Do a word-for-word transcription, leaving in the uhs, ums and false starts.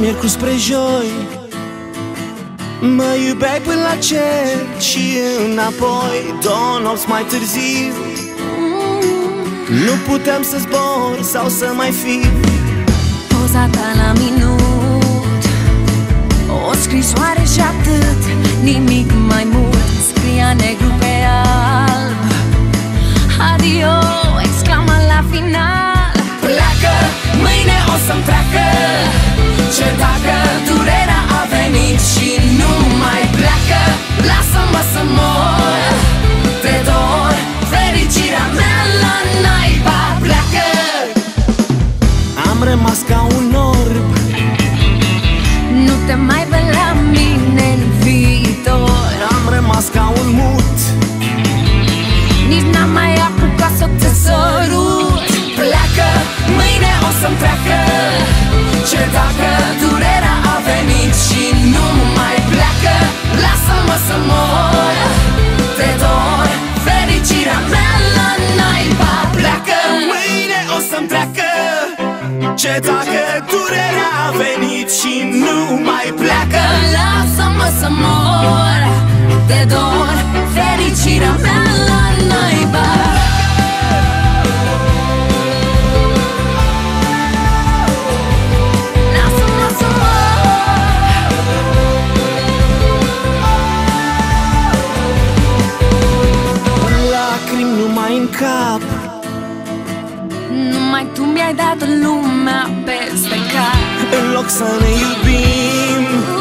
miercuri spre joi. Mă iubeai până la cer și înapoi. Două nopți mai târziu nu puteam să zbor sau să mai fiu. Poza ta la minut, o scrisoare și atât, nimic mai mult. Scria negru pe alb, adio, exclamă la final. Pleacă, mâine o să-mi treacă. Ce dacă durerea a venit și nu mai pleacă? Lasă-mă să mor de dor, fericirea mea la naiba. Pleacă. Am rămas ca un orb, nu te mai văd la mine în viitor. am rămas ca un mut, nici n-am mai apucat să te sărut. Pleacă, mâine o să-mi treacă. Ce dacă durerea a venit și nu mai pleacă? Lasă-mă să mor de dor, fericirea mea la naiba. Pleacă, mâine o să-mi treacă. Ce dacă durerea a venit și nu mai pleacă? lasă-mă să mor de dor, fericirea mea la naiba. Lasă-mă să mor. Lacrimi numai în cap, numai tu mi-ai dat lumea peste cap. în loc să ne iubim.